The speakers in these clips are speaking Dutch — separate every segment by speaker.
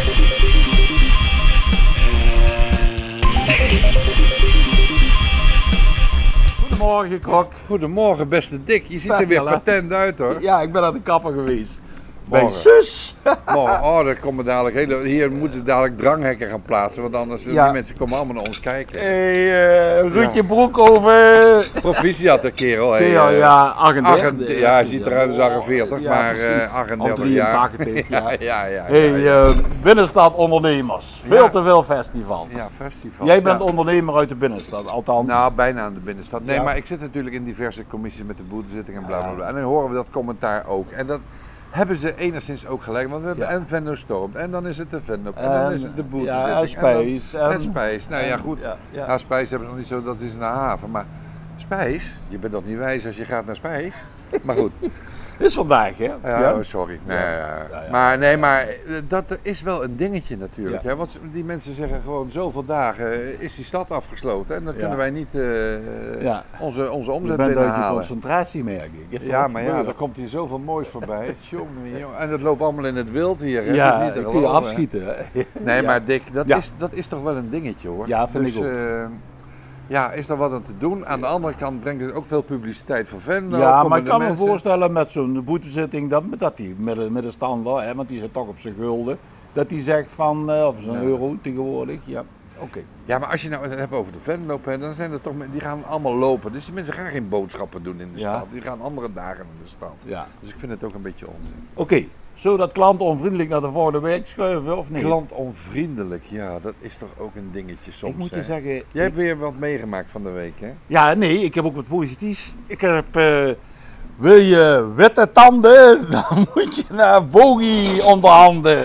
Speaker 1: Goedemorgen, Krok.
Speaker 2: Goedemorgen, beste Dick. Je ziet er weer patent uit, hoor.
Speaker 1: Ja, ik ben aan de kapper geweest. Bij
Speaker 2: Morgen.
Speaker 1: zus.
Speaker 2: Morgen, oh, daar komen dadelijk hier moeten ze dadelijk dranghekken gaan plaatsen, want anders die mensen komen allemaal naar ons kijken.
Speaker 1: Ruudje Broek over...
Speaker 2: Proficiat, de kerel. Hey,
Speaker 1: ja, 38.
Speaker 2: Ja, hij ziet eruit als 48,
Speaker 1: ja,
Speaker 2: maar
Speaker 1: precies.
Speaker 2: 38
Speaker 1: al
Speaker 2: jaar.
Speaker 1: 83,
Speaker 2: ja.
Speaker 1: Hey, binnenstad ondernemers. Veel te veel festivals.
Speaker 2: Ja, festivals.
Speaker 1: Jij bent ondernemer uit de binnenstad, althans.
Speaker 2: Nou, bijna aan de binnenstad. Nee, maar ik zit natuurlijk in diverse commissies met de boetezitting en bla bla bla. En dan horen we dat commentaar ook. En dat hebben ze enigszins ook gelijk, want we hebben en Venlo Storm, en dan is het de Venlo, en dan is het de boetezitting.
Speaker 1: Ja, Spijs.
Speaker 2: En Spijs. Nou ja, goed.
Speaker 1: Ja.
Speaker 2: Spijs hebben ze nog niet zo, dat is in de haven. Maar Spijs, je bent nog niet wijs als je gaat naar Spijs. Maar goed.
Speaker 1: Is vandaag, hè?
Speaker 2: Ja, oh, sorry. Nee, maar dat is wel een dingetje natuurlijk. Hè? Want die mensen zeggen gewoon zoveel dagen is die stad afgesloten. En dan kunnen wij niet onze omzet binnenhalen. Je bent uit je concentratie, merk ik. Ja, maar ja, er komt hier zoveel moois voorbij. En dat loopt allemaal in het wild hier. Hè?
Speaker 1: Ja,
Speaker 2: niet
Speaker 1: kun je afschieten.
Speaker 2: Nee, maar Dick, dat is toch wel een dingetje, hoor.
Speaker 1: Ja, vind ik ook.
Speaker 2: Ja, is er wat aan te doen? Aan de andere kant brengt het ook veel publiciteit voor Venlo.
Speaker 1: Ja, maar ik kan me voorstellen met zo'n boetezitting dat die middenstander, hè, want die zit toch op zijn gulden, dat die zegt van, of zo'n euro tegenwoordig, ja, oké.
Speaker 2: Ja, maar als je nou het hebt over de Venlo, dan zijn er toch, die gaan allemaal lopen. Dus die mensen gaan geen boodschappen doen in de stad. Die gaan andere dagen in de stad. Ja. Dus ik vind het ook een beetje onzin.
Speaker 1: Oké. Zo dat klantonvriendelijk naar de volgende week schuiven of niet?
Speaker 2: Klantonvriendelijk, ja, dat is toch ook een dingetje soms.
Speaker 1: Ik moet je zeggen...
Speaker 2: Jij hebt weer wat meegemaakt van de week, hè?
Speaker 1: Ja, nee, ik heb ook wat positiefs. Ik heb... wil je witte tanden, dan moet je naar Bogie onderhanden.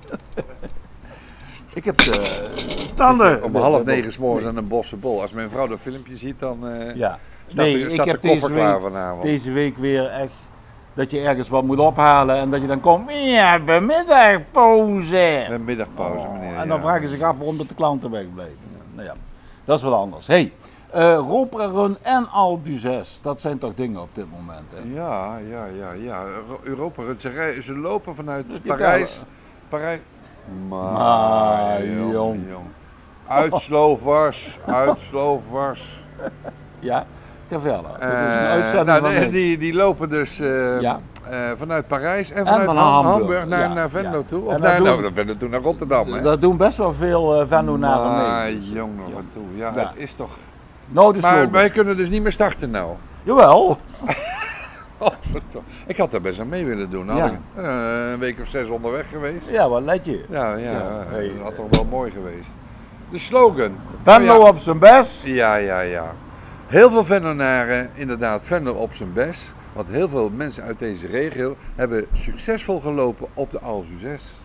Speaker 1: Ik heb tanden...
Speaker 2: Om 8:30 's morgens aan een bossenbol. Als mijn vrouw dat filmpje ziet, dan
Speaker 1: ik heb deze week weer echt... Dat je ergens wat moet ophalen en dat je dan komt, ja, bij middagpauze.
Speaker 2: Bij middagpauze, meneer.
Speaker 1: En dan vragen ze zich af waarom de klanten wegblijven. Nou ja, dat is wat anders. Hey, Europa Run en Alpe d'Huez, dat zijn toch dingen op dit moment, hè?
Speaker 2: Ja. Europa Run, ze lopen vanuit Parijs. Maar jong. Uitslovers. Ja. Die lopen dus vanuit Parijs en vanuit Hamburg naar Venlo toe. Of naar Venlo toe, naar Rotterdam. Hè?
Speaker 1: Dat doen best wel veel Venlo-naren mee.
Speaker 2: Maar jong nog aan toe. Ja, het is toch...
Speaker 1: Nou,
Speaker 2: maar wij kunnen dus niet meer starten nou.
Speaker 1: Jawel.
Speaker 2: Ik had daar best aan mee willen doen. Had ik een week of 6 onderweg geweest.
Speaker 1: Ja, wat let je.
Speaker 2: Ja. Dat had toch wel mooi geweest. De slogan.
Speaker 1: Venlo op zijn best.
Speaker 2: Ja. Heel veel Venlonaren, inderdaad, Venlo op zijn best. Want heel veel mensen uit deze regio hebben succesvol gelopen op de Alpe d'Huez.